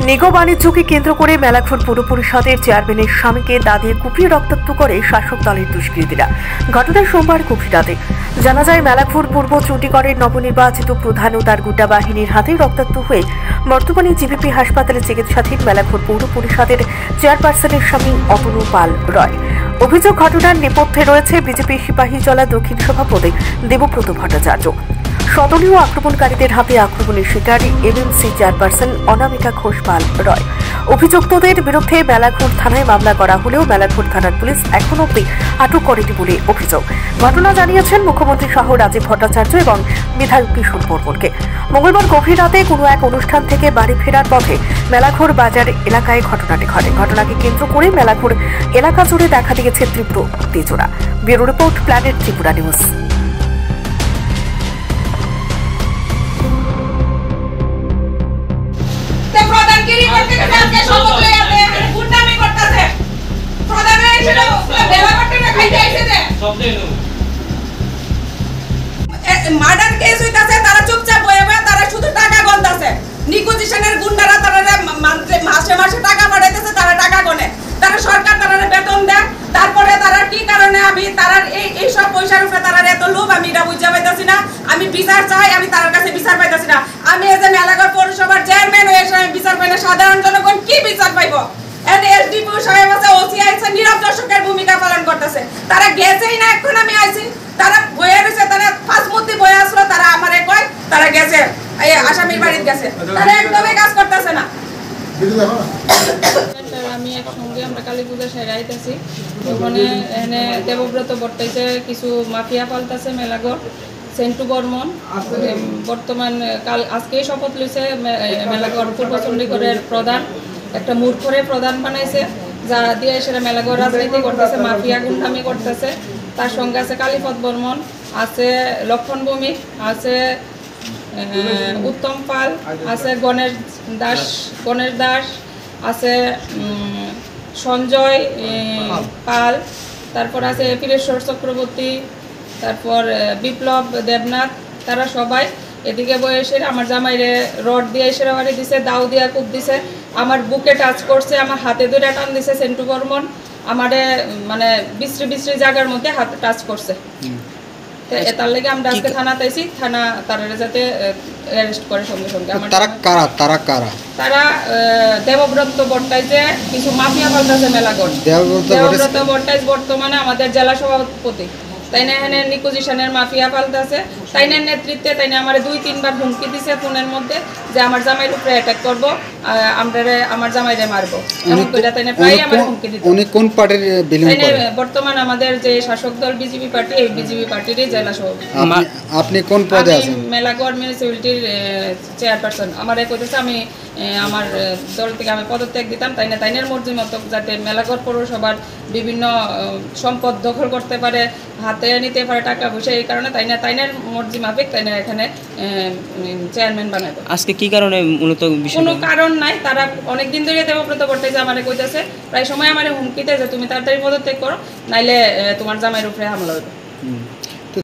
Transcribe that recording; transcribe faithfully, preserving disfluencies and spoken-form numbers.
নিগো বাণিজ্যকে কেন্দ্র করে মেলাঘর পৌর পরিষদের চেয়ারম্যানের স্বামীকে দাঁড়িয়ে কুপিয়ে রক্তাক্ত করে শাসক দলের দুষ্কৃতীরা। ঘটনা সোমবার গভীর রাতে। জানা যায়, মেলাঘর পূর্ব চণ্ডীগড়ের নবনির্বাচিত প্রধান ও তার গুন্ডা বাহিনীর হাতে রক্তাক্ত হয়ে বর্তমানে জিবিপি হাসপাতালে চিকিৎসাধীন মেলাঘর পৌর পরিষদের চেয়ারপারসনের স্বামী অতনু পাল রয়। অভিযোগ, ঘটনার নেপথ্যে রয়েছে বিজেপি সিপাহীজলা দক্ষিণ সভাপতি দেবব্রত ভট্টাচার্য। সদলীয় আক্রমণকারীদের হাতে আক্রমণের শিকার এমএমসি চেয়ারপারসন অনামিকা ঘোষ পাল রয়। অভিযুক্তদের বিরুদ্ধে মেলাঘর থানায় মামলা করা হলেও মেলাঘর থানার পুলিশ এখন অব্দি আটক করেনি বলে অভিযোগ। ঘটনা জানিয়েছেন মুখ্যমন্ত্রী সহ রাজীব ভট্টাচার্য এবং বিধায়ক কিশোর বর্মনকে। মঙ্গলবার গভীর রাতে কোনো এক অনুষ্ঠান থেকে বাড়ি ফেরার পথে মেলাঘর বাজার এলাকায় ঘটনাটি ঘটে। ঘটনাকে কেন্দ্র করে মেলাঘর এলাকা জুড়ে দেখা দিয়েছে তীব্র উত্তেজনা। Bureau report, planet Tripura news. Murder case হইতাছে, তারা চুপচাপ বয়ে বয়ে তারা শুধু টাকা গন্তাছে। নিকোজিশনের গুন্ডারা তারা মাসে মাসে টাকা পাঠাইতেছে, তারা টাকা গনে, তারা সরকার তারা বেতন দেয়। তারপরে তারা কি কারণে আমি তারা এই এই সব পয়সার উপরে তারা এত লোভ, আমি এটা বুঝতে পাইতাছি না। আমি বিচার চাই, আমি তার কাছে বিচার পাইতাছি না। আমি এই যে মেলাঘর পৌরসভার চেয়ারম্যান হয়ে আমি বিচার পাই না, সাধারণ জনগণ কি বিচার পাইব? এসডিপিও সাহেব আছে, ওসি আছে, নীরব দর্শকের ভূমিকা পালন করতেছে। তারা গেছেই না, এখন আমি আইছি, তারা বয়ে রয়েছে, তারা ফাঁস মধ্যে বয়ে আসলো, তারা আমারে কয় তারা গেছে আসামির বাড়িতে গেছে, তারা একদমই কাজ করতেছে না। আমি একসঙ্গে আমরা কালী পূজা সেরে আইতেছি, ওখানে এনে দেবব্রত বর্তাইছে কিছু মাফিয়া পাল্টাছে মেলাঘর সেন্টু বর্মন বর্তমান কাল আজকেই শপথ লইছে মেলাঘর পূর্ব চণ্ডীগড়ের প্রধান। একটা মূর্খরে প্রধান বানাইছে, যা দিয়ে সেটা মেলাঘর রাজনীতি করতেছে, মাফিয়া গুন্ডামি করতেছে। তার সঙ্গে আছে কালীপদ বর্মন, আছে লক্ষণ ভৌমিক, আছে উত্তম পাল, আছে গণেশ দাস গণেশ দাস আছে সঞ্জয় পাল, তারপর আছে পীরেশ্বর চক্রবর্তী, তারপর বিপ্লব দেবনাথ। তারা সবাই এদিকে বয়সের আমার জামাইরে রড দিয়ে এসে বাড়ি দিছে, দাও দিয়া কূপ দিছে, আমার বুকে টাচ করছে, আমার হাতে ধরে টান দিছে সেন্টু বর্মন, আমারে মানে বিশ্রী বিশ্রী জায়গার মধ্যে হাতে টাচ করছে। তার লেগে আমরা আজকে থানাতে আইছি, থানা তারা যাতে অ্যারেস্ট করে সঙ্গে সঙ্গে। তারা কারা তারা কারা তারা দেবব্রত বর্তাইছে কিছু মাফিয়া পাল্টাছে মেলাঘর। দেবব্রত বর্তাইজ বর্তমানে আমাদের জেলা সভাপতি, তাই না এখানে নিকোজিশনের মাফিয়া পাল্টাছে, তাই না নেতৃত্বে তাই না আমার দুই তিনবার হুমকি দিছে ফোনের মধ্যে যে আমার জামাইয়ের উপরে অ্যাটাক করবো, আমরা আমার জামাইরে মারবো, এমন করে তাই না প্রায় আমার হুমকি দিত। উনি কোন পার্টির বিলং করেন? বর্তমান আমাদের যে শাসক দল বিজেপি পার্টি, এই বিজেপি পার্টিরই জেলা সভাপতি। আপনি কোন পদে আছেন? মেলাঘর মিউনিসিপ্যালিটির চেয়ারপারসন। আমার কইতেছে আমি আমার দল থেকে আমি পদত্যাগ দিতাম, তাই না তাইনের মর্জি মতো যাতে মেলাঘর পৌরসভার বিভিন্ন সম্পদ দখল করতে পারে, হাতে নিতে পারে টাকা পয়সা, এই কারণে তাই না তাইনের মর্জি মাফিক তাই না এখানে চেয়ারম্যান বানাবো। আজকে কি কারণে মূলত? কোনো কারণ নাই, তারা অনেকদিন ধরে দেবব্রত বর্তাইছে, আমার কইতেছে প্রায় সময় আমার হুমকিতে যে তুমি তাড়াতাড়ি পদত্যাগ করো, নাইলে তোমার জামাইয়ের উপরে হামলা হবে।